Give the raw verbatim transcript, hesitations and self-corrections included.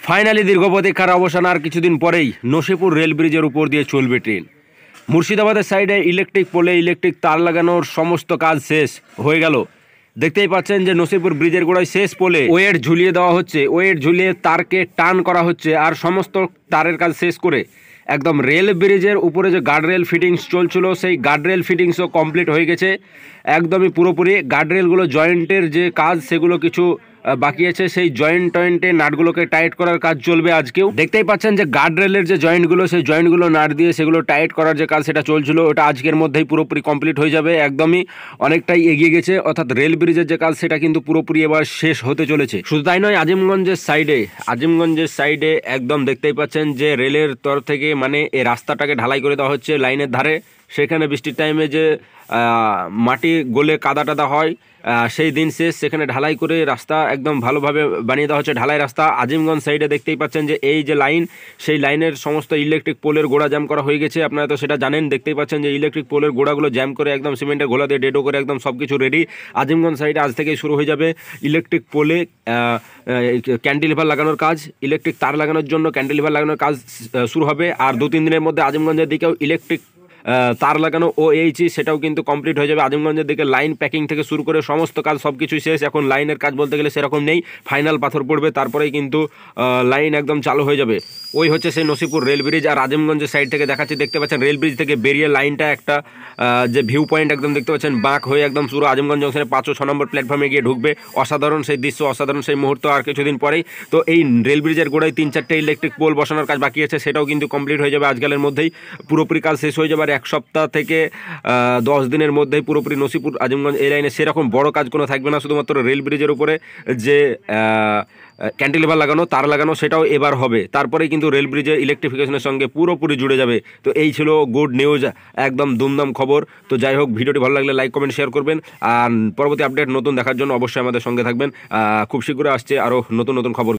Finally দীর্ঘ প্রতীক্ষার অবসান আর কিছুদিন পরেই নসিপুর রেল ব্রিজের উপর দিয়ে চলবে ট্রেন। মুর্শিদাবাদের সাইডে ইলেকট্রিক পোলে ইলেকট্রিক তার লাগানোর সমস্ত কাজ শেষ হয়ে গেল। দেখতেই পাচ্ছেন যে নসিপুর ব্রিজের গোড়ায় শেষ পোলে ওয়েট ঝুলিয়ে দেওয়া হচ্ছে, ওয়েট ঝুলিয়ে তারকে টান করা হচ্ছে আর সমস্ত তারের কাজ শেষ করে একদম রেল ব্রিজের উপরে যে গার্ডরেল ফিটিংস চলছিল সেই গার্ডরেল ফিটিংসও কমপ্লিট হয়ে গেছে একদমই পুরোপুরি। গার্ডরেলগুলো জয়েন্টের যে কাজ সেগুলো কিছু বাকি আছে, সেই জয়েন্ট টয়েন্টে নাটগুলোকে টাইট করার কাজ চলবে আজকেও। দেখতেই পাচ্ছেন যে গার্ডরেলের যে জয়েন্টগুলো সেই জয়েন্টগুলো নাট দিয়ে সেগুলো টাইট করার যে কাজ সেটা চলছিল ওটা আজকের মধ্যেই পুরোপুরি কমপ্লিট হয়ে যাবে, একদমই অনেকটাই এগিয়ে গেছে। অর্থাৎ রেল ব্রিজের যে কাজ সেটা কিন্তু পুরোপুরি এবার শেষ হতে চলেছে। শুধু তাই নয়, আজিমগঞ্জের সাইডে আজিমগঞ্জের সাইডে একদম দেখতেই পাচ্ছেন যে রেলের তরফ থেকে মানে এই রাস্তাটাকে ঢালাই করে দেওয়া হচ্ছে লাইনের ধারে। সেখানে বৃষ্টির টাইমে যে মাটি গলে কাদা টাদা হয় সেই দিন শেষ, সেখানে ঢালাই করে রাস্তা একদম ভালোভাবে বানিয়ে দেওয়া হচ্ছে, ঢালাই রাস্তা। আজিমগঞ্জ সাইডে দেখতেই পাচ্ছেন যে এই যে লাইন সেই লাইনের সমস্ত ইলেকট্রিক পোলের গোড়া জ্যাম করা হয়ে গেছে, আপনারা তো সেটা জানেন। দেখতেই পাচ্ছেন যে ইলেকট্রিক পোলের গোড়াগুলো জ্যাম করে একদম সিমেন্টের গোলা দিয়ে ডেডো করে একদম সব কিছু রেডি। আজিমগঞ্জ সাইডে আজ থেকেই শুরু হয়ে যাবে ইলেকট্রিক পোলে ক্যান্টিলিভার লাগানোর কাজ, ইলেকট্রিক তার লাগানোর জন্য ক্যান্টিলিভার লাগানোর কাজ শুরু হবে। আর দু তিন দিনের মধ্যে আজিমগঞ্জের দিকেও ইলেকট্রিক তার লাগানো ও এইচি সেটাও কিন্তু কমপ্লিট হয়ে যাবে। আজিমগঞ্জের দিকে লাইন প্যাকিং থেকে শুরু করে সমস্ত কাজ সব কিছুই শেষ। এখন লাইনের কাজ বলতে গেলে সেরকম নেই, ফাইনাল পাথর পড়বে তারপরেই কিন্তু লাইন একদম চালু হয়ে যাবে। ওই হচ্ছে সেই নসিপুর রেল ব্রিজ। আর আজিমগঞ্জের সাইড থেকে দেখাচ্ছি, দেখতে পাচ্ছেন রেল ব্রিজ থেকে বেরিয়ে লাইনটা একটা যে ভিউ পয়েন্ট একদম দেখতে পাচ্ছেন বাঁক হয়ে একদম পুরো আজিমগঞ্জ জংশনে পাঁচ ও ছ নম্বর প্ল্যাটফর্মে গিয়ে ঢুকবে। অসাধারণ সেই দৃশ্য, অসাধারণ সেই মুহূর্ত আর কিছুদিন পরেই। তো এই রেল ব্রিজের গোড়ায় তিন চারটে ইলেকট্রিক পোল বসানোর কাজ বাকি আছে, সেটাও কিন্তু কমপ্লিট হয়ে যাবে আজকালের মধ্যেই, পুরোপুরি কাজ শেষ হয়ে যাবে। আর এক সপ্তাহ থেকে দশ দিনের মধ্যেই পুরোপুরি নসিপুর আজিমগঞ্জ এই লাইনে সেরকম বড় কাজ কোনো থাকবে না। শুধুমাত্র রেল ব্রিজের উপরে যে ক্যান্টিলিভার লাগানো তার লাগানো সেটাও এবার হবে, তারপরেই কিন্তু রেল ব্রিজের ইলেকট্রিফিকেশনের সঙ্গে পুরোপুরি জুড়ে যাবে। তো এই ছিল গুড নিউজ, একদম দুমদাম খবর। তো যাই হোক, ভিডিওটি ভালো লাগলে লাইক কমেন্ট শেয়ার করবেন। আর পরবর্তী আপডেট নতুন দেখার জন্য অবশ্যই আমাদের সঙ্গে থাকবেন। খুব শীঘ্রই আসছে আরও নতুন নতুন খবর।